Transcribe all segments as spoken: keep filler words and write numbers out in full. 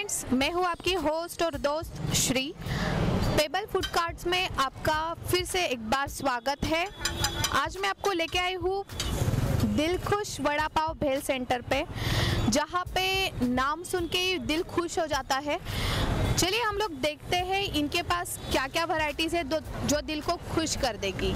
Friends, मैं हूँ आपकी होस्ट और दोस्त श्री। पेबल फूड कार्ट्स में आपका फिर से एक बार स्वागत है। आज मैं आपको लेके आई हूँ दिल खुश वड़ा पाव भेल सेंटर पे, जहाँ पे नाम सुन के ही दिल खुश हो जाता है। चलिए हम लोग देखते हैं इनके पास क्या क्या वैरायटीज़ है जो दिल को खुश कर देगी।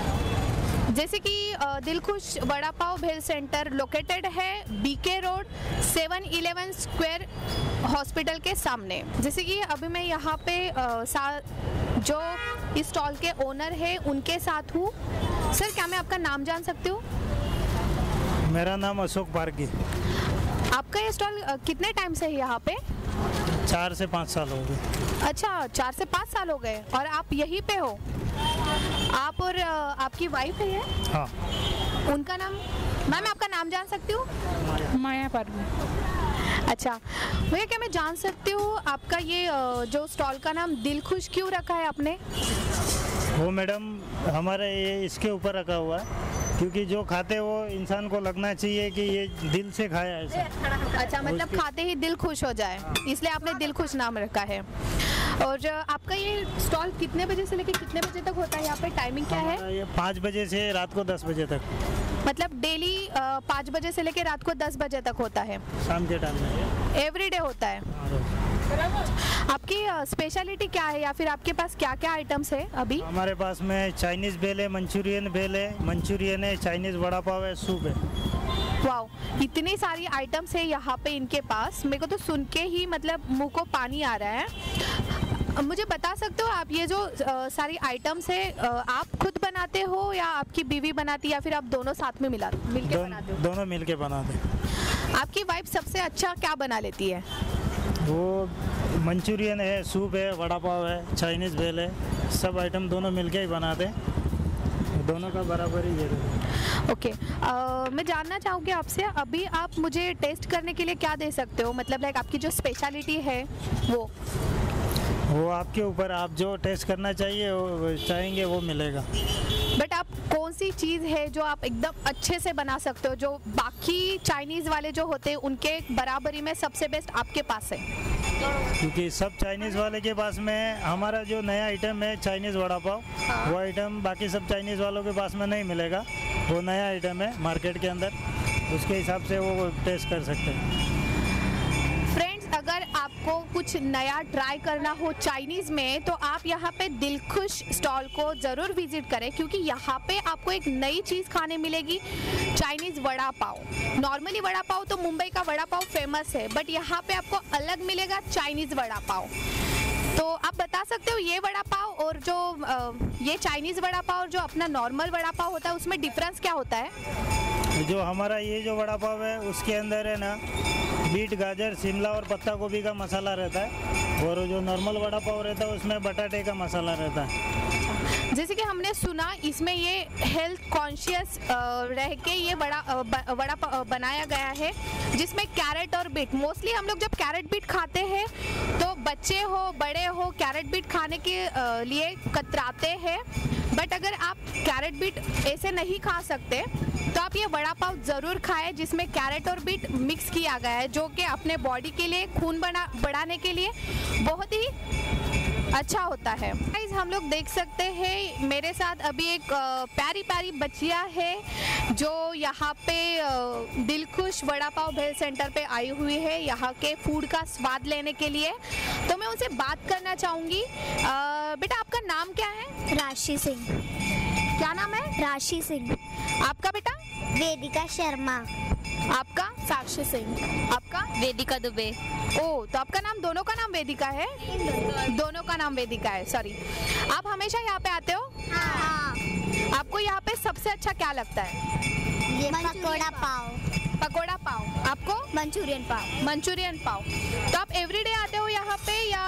जैसे कि दिल खुश वड़ा पाव भेल सेंटर लोकेटेड है BK road seven eleven square hospital के सामने। जैसे कि अभी मैं यहाँ पे सा, जो इस स्टॉल के ओनर है उनके साथ हूँ। सर, क्या मैं आपका नाम जान सकती हूँ? मेरा नाम अशोक पारगी। आपका ये स्टॉल कितने टाइम से है यहाँ पे? चार से पाँच साल हो गए। अच्छा, चार से पाँच साल हो गए और आप यहीं पे हो? आप और आपकी वाइफ है ये? हाँ। उनका नाम? मैम, आपका नाम जान सकती हूँ? माया पारगी। अच्छा भैया, क्या मैं जान सकती हूँ आपका ये जो स्टॉल का नाम दिल खुश क्यों रखा है आपने? वो मैडम हमारा ये इसके ऊपर रखा हुआ है क्योंकि जो खाते वो इंसान को लगना चाहिए कि ये दिल से खाया है ऐसा। अच्छा, मतलब खाते ही दिल खुश हो जाए, इसलिए आपने दिल खुश नाम रखा है। और आपका ये स्टॉल कितने बजे से लेकर कितने बजे तक होता है? यहाँ पे टाइमिंग क्या है? ये पाँच बजे से रात को दस बजे तक। मतलब डेली पाँच बजे से लेकर रात को दस बजे तक होता है? शाम के टाइम में एवरी डे होता है। आपकी स्पेशलिटी क्या है या फिर आपके पास क्या क्या आइटम्स है अभी? हमारे पास में चाइनीज़ भेल है, मंचूरियन भेल है, मंचूरियन है, चाइनीज़ वड़ा पाव है, सूप है। वाओ, इतनी सारी आइटम्स है यहाँ पे इनके पास। मेरे को तो सुन के ही मतलब मुंह को पानी आ रहा है। मुझे बता सकते हो आप ये जो आ, सारी आइटम्स है आ, आप खुद बनाते हो या आपकी बीवी बनाती है या फिर आप दोनों साथ में मिला मिलके दो, बनाते हो? दोनों मिलके बनाते हैं। आपकी वाइफ सबसे अच्छा क्या बना लेती है? वो मंचूरियन है, सूप है, वड़ा पाव है, चाइनीज़ भेल है, सब आइटम दोनों मिलके ही बनाते हैं। दोनों का बराबर ही ये है। ओके, मैं जानना चाहूँगी आपसे, अभी आप मुझे टेस्ट करने के लिए क्या दे सकते हो? मतलब लाइक आपकी जो स्पेशलिटी है वो वो आपके ऊपर, आप जो टेस्ट करना चाहिए वो चाहेंगे वो मिलेगा। बट आप कौन सी चीज़ है जो आप एकदम अच्छे से बना सकते हो, जो बाकी चाइनीज़ वाले जो होते हैं उनके बराबरी में सबसे बेस्ट आपके पास है? क्योंकि सब चाइनीज़ वाले के पास में हमारा जो नया आइटम है चाइनीज़ वड़ा पाव, हाँ। वो आइटम बाकी सब चाइनीज़ वालों के पास में नहीं मिलेगा। वो नया आइटम है मार्केट के अंदर, उसके हिसाब से वो टेस्ट कर सकते हैं। अगर आपको कुछ नया ट्राई करना हो चाइनीज़ में तो आप यहाँ पे दिल खुश स्टॉल को ज़रूर विजिट करें, क्योंकि यहाँ पे आपको एक नई चीज़ खाने मिलेगी, चाइनीज़ वड़ा पाव। नॉर्मली वड़ा पाव तो मुंबई का वड़ा पाव फेमस है, बट यहाँ पे आपको अलग मिलेगा चाइनीज़ वड़ा पाव। तो आप बता सकते हो ये वड़ा पाव और जो आ, ये चाइनीज़ वड़ा पाव और जो अपना नॉर्मल वड़ा पाव होता है उसमें डिफरेंस क्या होता है? जो हमारा ये जो वड़ा पाव है उसके अंदर है ना बीट, गाजर, शिमला और पत्ता गोभी का मसाला रहता है, और जो नॉर्मल वड़ा पाव रहता है उसमें बटाटे का मसाला रहता है। जैसे कि हमने सुना इसमें ये हेल्थ कॉन्शियस रह के ये वड़ा वड़ा बनाया गया है, जिसमें कैरेट और बीट, मोस्टली हम लोग जब कैरेट बीट खाते हैं तो बच्चे हो बड़े हो कैरेट बीट खाने के लिए कतराते हैं। बट अगर आप कैरेट बीट ऐसे नहीं खा सकते तो आप ये वड़ा पाव ज़रूर खाएं, जिसमें कैरेट और बीट मिक्स किया गया है, जो कि अपने बॉडी के लिए, खून बना बढ़ाने के लिए बहुत ही अच्छा होता है। गाइस, हम लोग देख सकते हैं मेरे साथ अभी एक प्यारी प्यारी बच्चियाँ है जो यहाँ पे दिल खुश वड़ा पाव भेल सेंटर पे आई हुई है यहाँ के फूड का स्वाद लेने के लिए। तो मैं उनसे बात करना चाहूँगी। बेटा, आपका नाम क्या है? राशि सिंह। क्या नाम है? राशि सिंह। आपका बेटा? वेदिका शर्मा। आपका? साक्षी सिंह। आपका? वेदिका दुबे। ओ, तो आपका नाम, दोनों का नाम वेदिका है? दोनों का नाम वेदिका है, सॉरी। आप हमेशा यहाँ पे आते हो? हाँ। आपको यहाँ पे सबसे अच्छा क्या लगता है? ये पकोड़ा पाव। पकोड़ा पाव। आपको? मंचूरियन पाव। मंचूरियन पाव। तो आप एवरीडे आते हो यहाँ पे या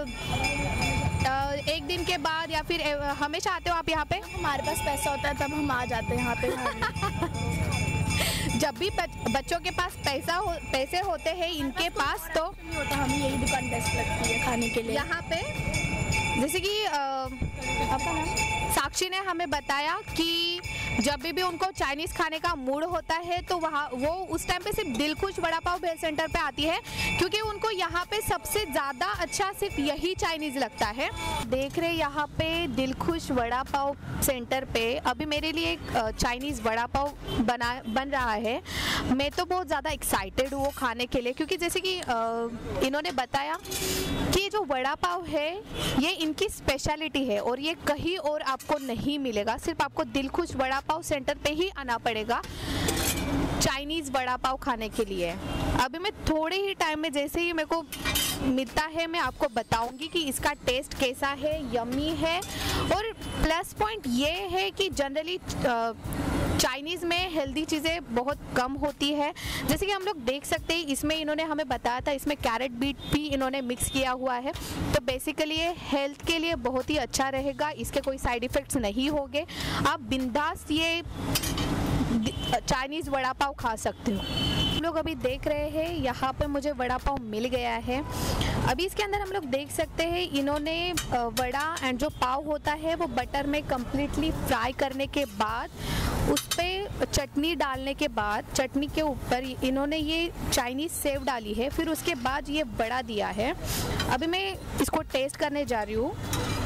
एक दिन के बाद या फिर हमेशा आते हो आप यहाँ पे? हमारे पास पैसा होता है तब हम आ जाते हैं यहाँ पे। जब भी बच्चों के पास पैसा हो, पैसे होते हैं इनके पास, तो होता हमें यही दुकान बेस्ट लगती है खाने के लिए यहाँ पे। जैसे कि आपका नाम? साक्षी ने हमें बताया कि जब भी भी उनको चाइनीज़ खाने का मूड होता है तो वहाँ वो उस टाइम पे सिर्फ दिलखुश वड़ा पाव भेल सेंटर पे आती है, क्योंकि उनको यहाँ पे सबसे ज़्यादा अच्छा सिर्फ यही चाइनीज़ लगता है। देख रहे यहाँ पे दिलखुश वड़ा पाव सेंटर पे अभी मेरे लिए एक चाइनीज़ वड़ा पाव बना बन रहा है। मैं तो बहुत ज़्यादा एक्साइटेड हूँ वो खाने के लिए, क्योंकि जैसे कि अ, इन्होंने बताया कि जो वड़ा पाव है ये इनकी स्पेशलिटी है और ये कहीं और आपको नहीं मिलेगा, सिर्फ आपको दिलखुश वड़ा पाव सेंटर पे ही आना पड़ेगा चाइनीज़ वड़ा पाव खाने के लिए। अभी मैं थोड़े ही टाइम में जैसे ही मेरे को मिलता है मैं आपको बताऊंगी कि इसका टेस्ट कैसा है, यम्मी है। और प्लस पॉइंट ये है कि जनरली चाइनीज़ में हेल्दी चीज़ें बहुत कम होती है, जैसे कि हम लोग देख सकते हैं इसमें इन्होंने हमें बताया था इसमें कैरेट बीट भी इन्होंने मिक्स किया हुआ है, तो बेसिकली ये हेल्थ के लिए बहुत ही अच्छा रहेगा, इसके कोई साइड इफ़ेक्ट्स नहीं होंगे, आप बिंदास ये चाइनीज़ वड़ा पाव खा सकते हो। हम लोग अभी देख रहे हैं यहाँ पे मुझे वड़ा पाव मिल गया है। अभी इसके अंदर हम लोग देख सकते हैं इन्होंने वड़ा एंड जो पाव होता है वो बटर में कम्प्लीटली फ्राई करने के बाद उस पर चटनी डालने के बाद चटनी के ऊपर इन्होंने ये चाइनीज़ सेव डाली है, फिर उसके बाद ये वड़ा दिया है। अभी मैं इसको टेस्ट करने जा रही हूँ।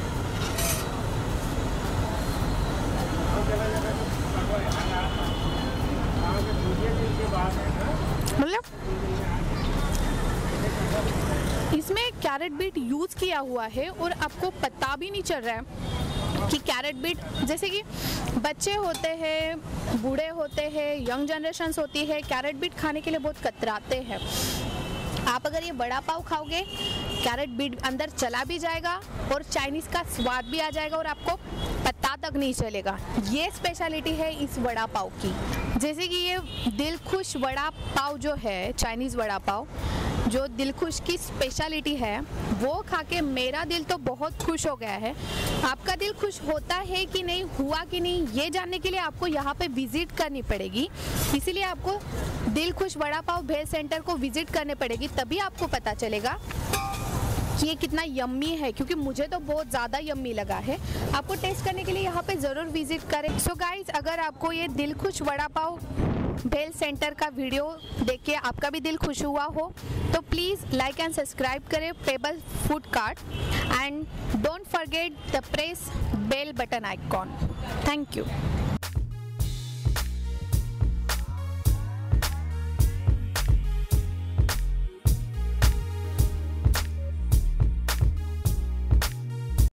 मतलब इसमें कैरेट बीट यूज़ किया हुआ है और आपको पता भी नहीं चल रहा है कि कैरेट बीट, जैसे कि बच्चे होते हैं, बूढ़े होते हैं, यंग जनरेशन्स होती है, कैरेट बीट खाने के लिए बहुत कतराते हैं। आप अगर ये वड़ा पाव खाओगे कैरेट बीट अंदर चला भी जाएगा और चाइनीज़ का स्वाद भी आ जाएगा और आपको पता तक नहीं चलेगा। ये स्पेशलिटी है इस वड़ा पाव की। जैसे कि ये दिलखुश वड़ा पाव जो है, चाइनीज़ वड़ा पाव जो दिलखुश की स्पेशलिटी है, वो खा के मेरा दिल तो बहुत खुश हो गया है। आपका दिल खुश होता है कि नहीं, हुआ कि नहीं, ये जानने के लिए आपको यहाँ पे विज़िट करनी पड़ेगी। इसीलिए आपको दिलखुश वड़ा पाव भेल सेंटर को विज़िट करने पड़ेगी, तभी आपको पता चलेगा कि ये कितना यम्मी है, क्योंकि मुझे तो बहुत ज़्यादा यम्मी लगा है। आपको टेस्ट करने के लिए यहाँ पे ज़रूर विज़िट करें। सो गाइज, अगर आपको ये दिलखुश वड़ा पाव भेल सेंटर का वीडियो देख के आपका भी दिल खुश हुआ हो तो प्लीज़ लाइक एंड सब्सक्राइब करें pebble food cart and don't forget the press bell button icon. Thank you.